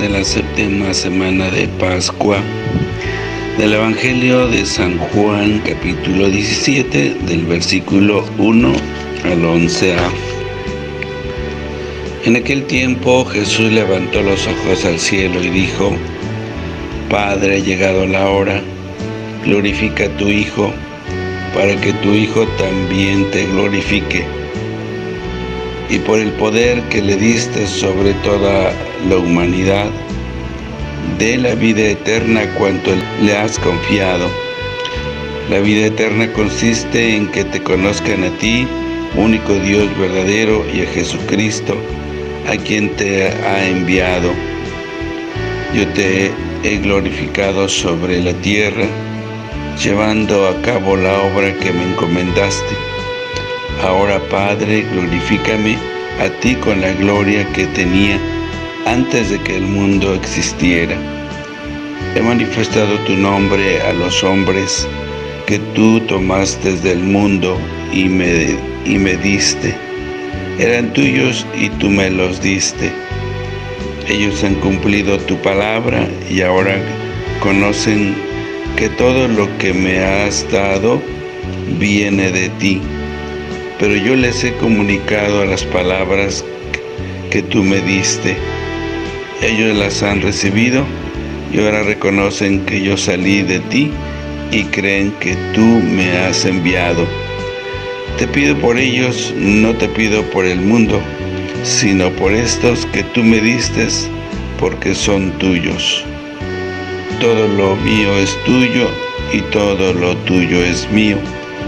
en la séptima semana de Pascua del Evangelio de San Juan, capítulo 17, del versículo 1 al 11a. En aquel tiempo Jesús levantó los ojos al cielo y dijo: Padre, ha llegado la hora, glorifica a tu Hijo, para que tu Hijo también te glorifique. Y por el poder que le diste sobre toda la humanidad, dé la vida eterna a cuanto le has confiado. La vida eterna consiste en que te conozcan a ti, único Dios verdadero, y a Jesucristo, a quien te ha enviado. Yo te he glorificado sobre la tierra, llevando a cabo la obra que me encomendaste. Ahora, Padre, glorifícame a ti con la gloria que tenía antes de que el mundo existiera. He manifestado tu nombre a los hombres que tú tomaste del mundo y me diste. Eran tuyos y tú me los diste. Ellos han cumplido tu palabra y ahora conocen que todo lo que me has dado viene de ti. Pero yo les he comunicado las palabras que tú me diste. Ellos las han recibido y ahora reconocen que yo salí de ti y creen que tú me has enviado. Te pido por ellos, no te pido por el mundo, sino por estos que tú me diste, porque son tuyos. Todo lo mío es tuyo y todo lo tuyo es mío.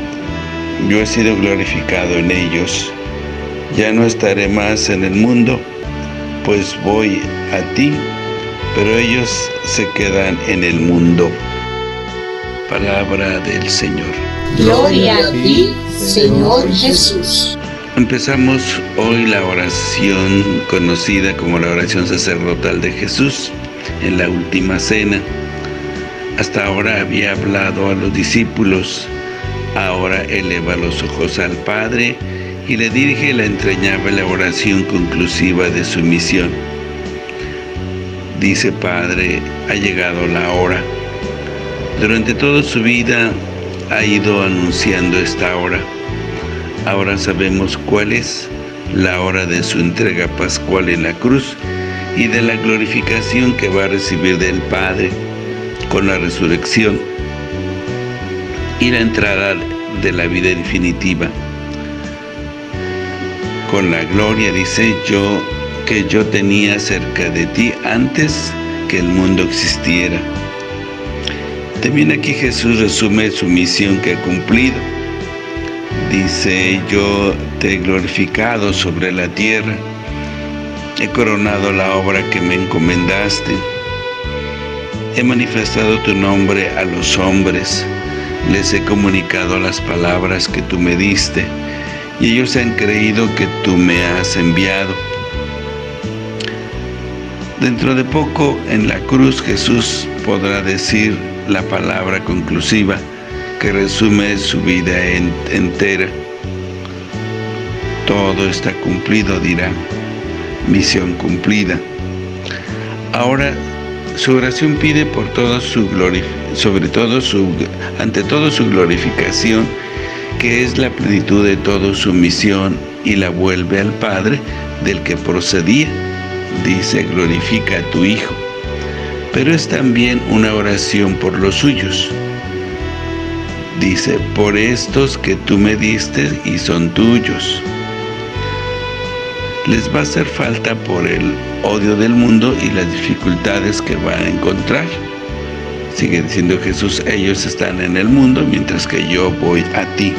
Yo he sido glorificado en ellos. Ya no estaré más en el mundo, pues voy a ti, pero ellos se quedan en el mundo. Palabra del Señor. Gloria a ti, Señor Jesús. Empezamos hoy la oración conocida como la oración sacerdotal de Jesús en la última cena. Hasta ahora había hablado a los discípulos. Ahora eleva los ojos al Padre y le dirige la entrañable oración conclusiva de su misión. Dice: Padre, ha llegado la hora. Durante toda su vida ha ido anunciando esta hora. Ahora sabemos cuál es: la hora de su entrega pascual en la cruz y de la glorificación que va a recibir del Padre con la resurrección y la entrada de la vida definitiva. Con la gloria, dice, que yo tenía cerca de ti antes que el mundo existiera. También aquí Jesús resume su misión que ha cumplido. Dice: yo te he glorificado sobre la tierra, he coronado la obra que me encomendaste, he manifestado tu nombre a los hombres, les he comunicado las palabras que tú me diste, y ellos han creído que tú me has enviado. Dentro de poco, en la cruz, Jesús podrá decir la palabra conclusiva que resume su vida entera. Todo está cumplido, dirá. Misión cumplida. Ahora, su oración pide por todo ante todo su glorificación, que es la plenitud de toda su misión, y la vuelve al Padre del que procedía. Dice: glorifica a tu Hijo. Pero es también una oración por los suyos. Dice: por estos que tú me diste y son tuyos. Les va a hacer falta por el odio del mundo y las dificultades que van a encontrar. Sigue diciendo Jesús: ellos están en el mundo, mientras que yo voy a ti.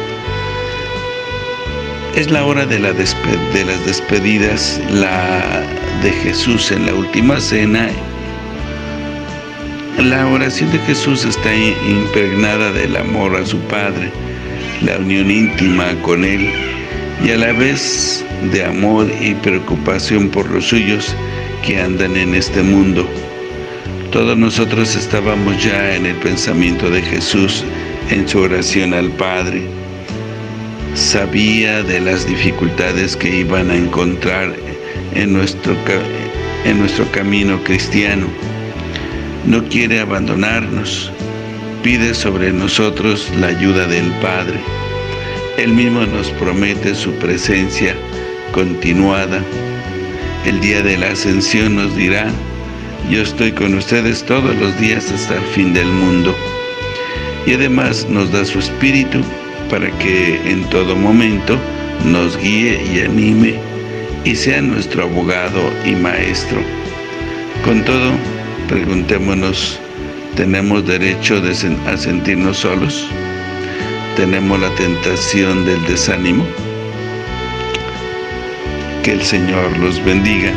Es la hora de las despedidas, la de Jesús en la última cena. La oración de Jesús está impregnada del amor a su Padre, la unión íntima con Él, y a la vez de amor y preocupación por los suyos que andan en este mundo. Todos nosotros estábamos ya en el pensamiento de Jesús en su oración al Padre. Sabía de las dificultades que iban a encontrar en nuestro camino cristiano. No quiere abandonarnos. Pide sobre nosotros la ayuda del Padre. Él mismo nos promete su presencia continuada. El día de la ascensión nos dirá: yo estoy con ustedes todos los días hasta el fin del mundo. Y además nos da su Espíritu para que en todo momento nos guíe y anime y sea nuestro abogado y maestro. Con todo, preguntémonos: ¿tenemos derecho a sentirnos solos? ¿Tenemos la tentación del desánimo? Que el Señor los bendiga.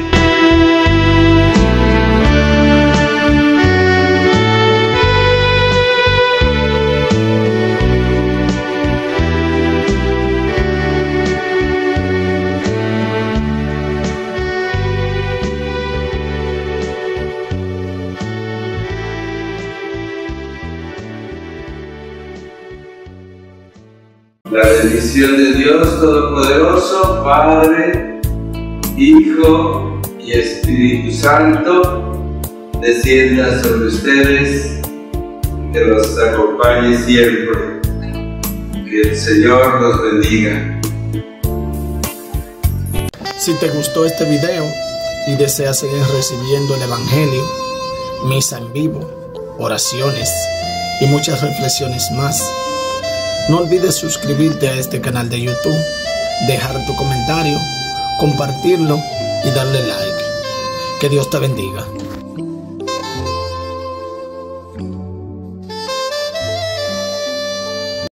La bendición de Dios Todopoderoso, Padre, Hijo y Espíritu Santo, descienda sobre ustedes, que los acompañe siempre. Que el Señor los bendiga. Si te gustó este video y deseas seguir recibiendo el Evangelio, misa en vivo, oraciones y muchas reflexiones más, no olvides suscribirte a este canal de YouTube, dejar tu comentario, compartirlo y darle like. Que Dios te bendiga.